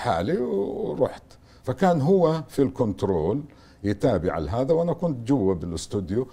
حالي ورحت. فكان هو في الكنترول يتابع هذا، وأنا كنت جوا بالاستوديو.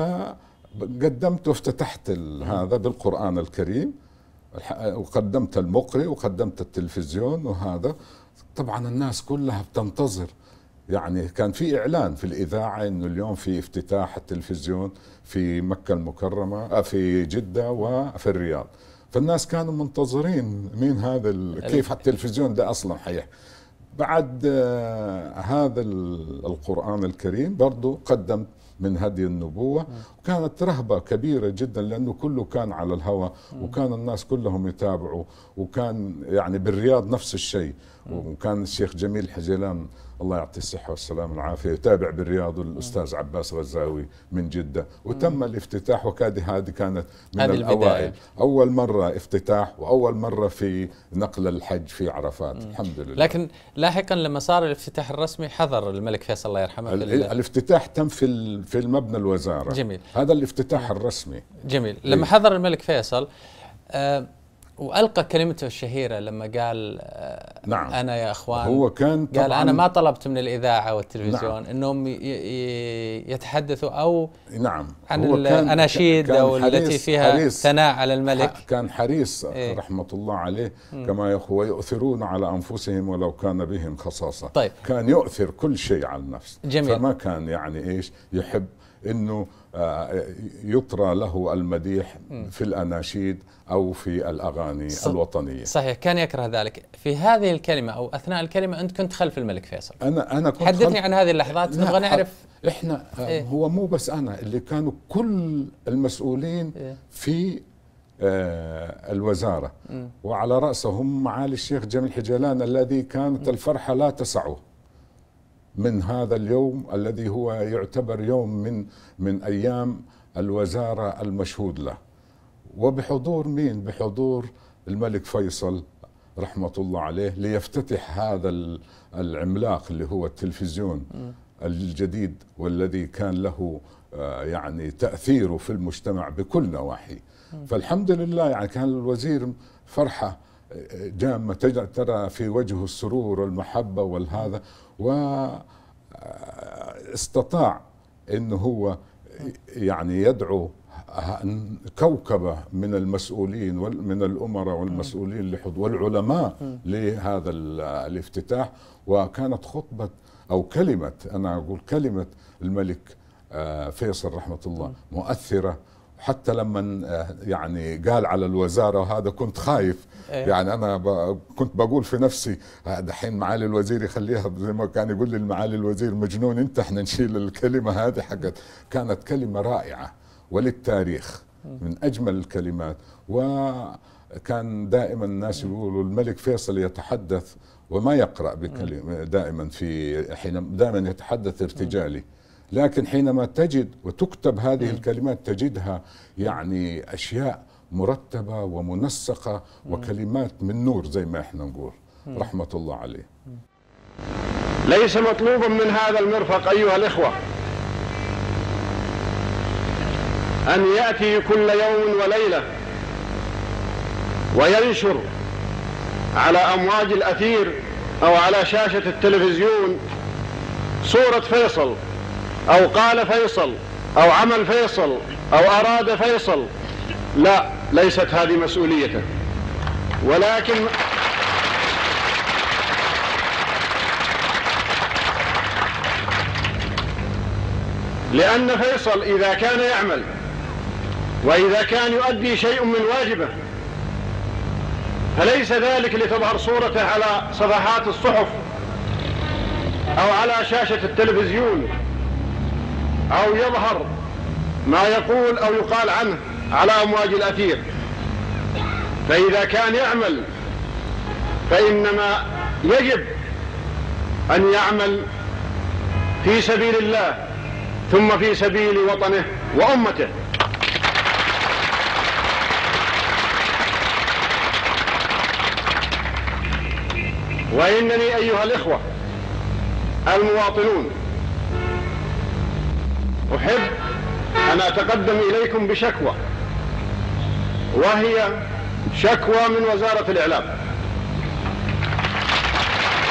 فقدمت وافتتحت هذا بالقرآن الكريم، وقدمت المقرئ وقدمت التلفزيون. وهذا طبعا الناس كلها بتنتظر، يعني كان في إعلان في الإذاعة إنه اليوم في افتتاح التلفزيون في مكة المكرمة، في جدة وفي الرياض. فالناس كانوا منتظرين مين هذا كيف التلفزيون ده أصلا حيح. بعد هذا القرآن الكريم برضو قدمت من هدي النبوة، وكانت رهبة كبيرة جدا لأنه كله كان على الهواء، وكان الناس كلهم يتابعوا. وكان يعني بالرياض نفس الشيء، وكان الشيخ جميل حجيلان الله يعطيه الصحة والسلامة والعافية يتابع بالرياض، والأستاذ عباس غزاوي من جدة. وتم الافتتاح، وكاد هذه كانت من الأوائل، أول مرة افتتاح وأول مرة في نقل الحج في عرفات. الحمد لله. لكن لاحقا لما صار الافتتاح الرسمي حضر الملك فيصل الله يرحمه. الافتتاح تم في المبنى الوزارة. جميل. هذا الافتتاح الرسمي. جميل. لما حضر الملك فيصل وألقى كلمته الشهيرة لما قال نعم أنا يا أخوان، هو كان قال أنا ما طلبت من الإذاعة والتلفزيون نعم أنهم يتحدثوا أو نعم عن الأناشيد أو التي فيها ثناء على الملك. كان حريص رحمة الله عليه كما يقول ويؤثرون على أنفسهم ولو كان بهم خصاصة. طيب. كان يؤثر كل شيء على النفس. جميل. فما كان يعني إيش يحب إنه يطرى له المديح في الأناشيد أو في الأغاني الوطنية. صحيح، كان يكره ذلك. في هذه الكلمة أو أثناء الكلمة أنت كنت خلف الملك فيصل. أنا كنت حدثني عن هذه اللحظات، نبغى نعرف. إحنا هو مو بس أنا، اللي كانوا كل المسؤولين في الوزارة، وعلى رأسهم معالي الشيخ جميل حجيلان الذي كانت الفرحة لا تسعه من هذا اليوم الذي هو يعتبر يوم من أيام الوزارة المشهود له. وبحضور مين؟ بحضور الملك فيصل رحمة الله عليه، ليفتتح هذا العملاق اللي هو التلفزيون الجديد، والذي كان له يعني تأثيره في المجتمع بكل نواحي. فالحمد لله يعني كان الوزير فرحة جامة، ترى في وجهه السرور والمحبة والهذا، واستطاع انه هو يعني يدعو كوكبة من المسؤولين ومن الأمراء والمسؤولين والعلماء لهذا الافتتاح. وكانت خطبة أو كلمة، أنا أقول كلمة الملك فيصل رحمة الله مؤثرة. حتى لما يعني قال على الوزارة وهذا كنت خايف، يعني أنا كنت بقول في نفسي دحين معالي الوزير يخليها زي ما كان يقول لي معالي الوزير مجنون أنت، احنا نشيل الكلمة هذه حقت. كانت كلمة رائعة وللتاريخ، من أجمل الكلمات. وكان دائما الناس يقولوا الملك فيصل يتحدث وما يقرأ بكلمة، دائما دائما يتحدث ارتجالي، لكن حينما تجد وتكتب هذه الكلمات تجدها يعني أشياء مرتبة ومنسقة وكلمات من نور زي ما احنا نقول رحمة الله عليه. ليس مطلوبا من هذا المرفق أيها الإخوة أن يأتي كل يوم وليلة وينشر على أمواج الأثير أو على شاشة التلفزيون صورة فيصل أو قال فيصل أو عمل فيصل أو أراد فيصل. لا، ليست هذه مسؤوليته، ولكن لأن فيصل إذا كان يعمل وإذا كان يؤدي شيء من واجبه فليس ذلك لتظهر صورته على صفحات الصحف أو على شاشة التلفزيون أو يظهر ما يقول أو يقال عنه على أمواج الأثير. فإذا كان يعمل فإنما يجب أن يعمل في سبيل الله ثم في سبيل وطنه وأمته. وإنني أيها الإخوة المواطنون أحب أن أتقدم إليكم بشكوى، وهي شكوى من وزارة الإعلام.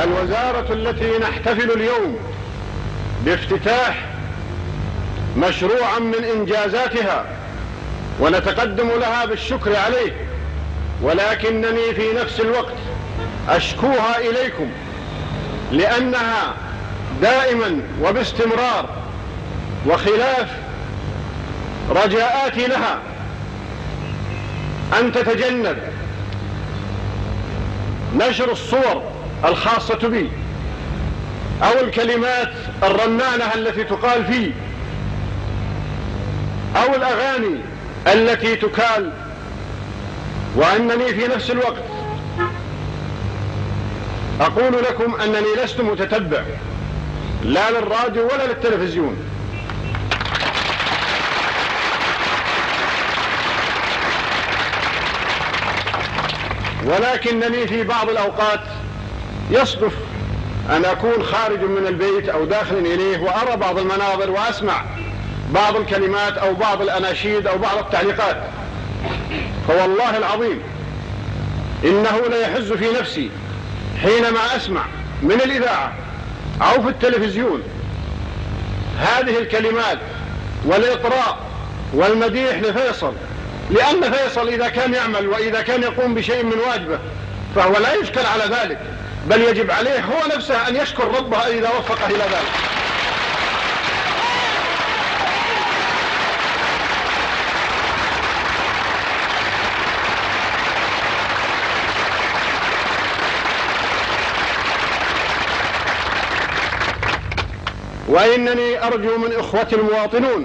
الوزارة التي نحتفل اليوم بافتتاح مشروعا من إنجازاتها ونتقدم لها بالشكر عليه، ولكنني في نفس الوقت أشكوها إليكم لأنها دائما وباستمرار وخلاف رجاءاتي لها أن تتجنب نشر الصور الخاصة بي أو الكلمات الرنانة التي تقال فيه أو الأغاني التي تكال، وأنني في نفس الوقت أقول لكم أنني لست متتبع لا للراديو ولا للتلفزيون، ولكنني في بعض الأوقات يصدف أن أكون خارج من البيت أو داخل إليه وأرى بعض المناظر وأسمع بعض الكلمات أو بعض الأناشيد أو بعض التعليقات، فوالله العظيم إنه ليحز في نفسي حينما أسمع من الإذاعة أو في التلفزيون هذه الكلمات والإطراء والمديح لفيصل، لأن فيصل إذا كان يعمل وإذا كان يقوم بشيء من واجبه فهو لا يشكل على ذلك، بل يجب عليه هو نفسه أن يشكر ربه إذا وفقه إلى ذلك. وإنني أرجو من إخوتي المواطنون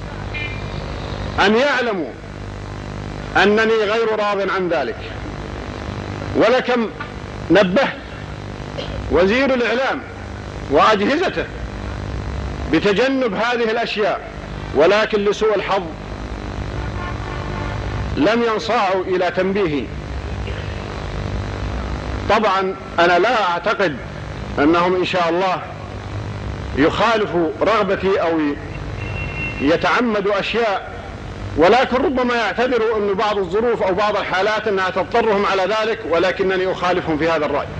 أن يعلموا أنني غير راض عن ذلك، ولكم نبهت وزير الإعلام وأجهزته بتجنب هذه الأشياء، ولكن لسوء الحظ لم ينصاعوا إلى تنبيهي. طبعا أنا لا أعتقد أنهم إن شاء الله يخالفوا رغبتي أو يتعمدوا أشياء، ولكن ربما يعتبروا أن بعض الظروف أو بعض الحالات أنها تضطرهم على ذلك، ولكنني أخالفهم في هذا الرأي.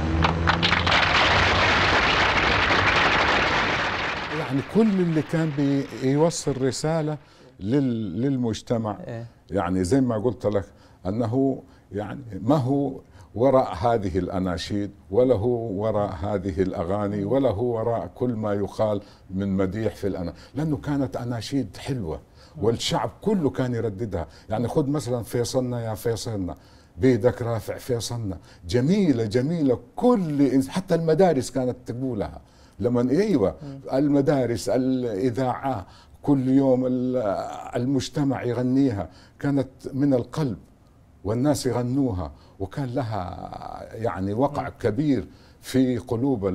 يعني كل اللي كان بيوصل رسالة للمجتمع، يعني زي ما قلت لك أنه يعني ما هو وراء هذه الأناشيد ولا هو وراء هذه الأغاني ولا هو وراء كل ما يقال من مديح في لأنه كانت أناشيد حلوة والشعب كله كان يرددها. يعني خذ مثلا فيصلنا يا فيصلنا، بيدك رافع فيصلنا، جميلة جميلة، حتى المدارس كانت تقولها لما ايوه المدارس الإذاعة كل يوم المجتمع يغنيها، كانت من القلب والناس يغنوها، وكان لها يعني وقع كبير في قلوب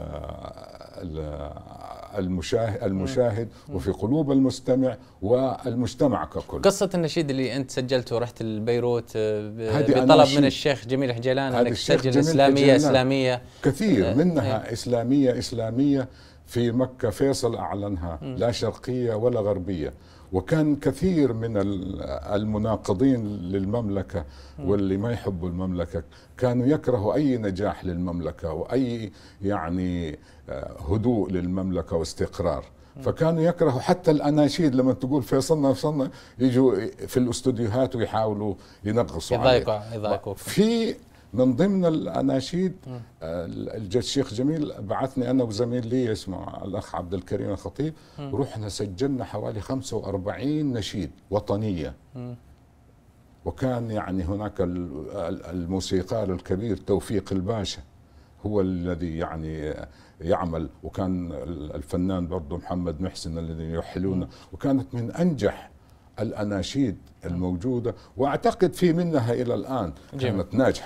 المشاهد وفي قلوب المستمع والمجتمع ككل. قصة النشيد اللي أنت سجلته ورحت لبيروت بطلب من الشيخ جميل حجيلان أنك تسجل إسلامية كثير منها إسلامية في مكة فيصل أعلنها، لا شرقية ولا غربية. وكان كثير من المناقضين للمملكة واللي ما يحبوا المملكة كانوا يكرهوا أي نجاح للمملكة وأي يعني هدوء للمملكة واستقرار، فكانوا يكرهوا حتى الأناشيد لما تقول فيصلنا يجوا في الاستوديوهات ويحاولوا ينقصوا يضايقوا. في من ضمن الأناشيد الشيخ جميل بعثني أنا وزميل لي اسمه الأخ عبد الكريم الخطيب، رحنا سجلنا حوالي 45 نشيد وطنية. وكان يعني هناك الموسيقار الكبير توفيق الباشا هو الذي يعني يعمل، وكان الفنان برضه محمد محسن الذي يحلونه، وكانت من أنجح الأناشيد الموجودة، وأعتقد في منها إلى الآن كانت ناجحة.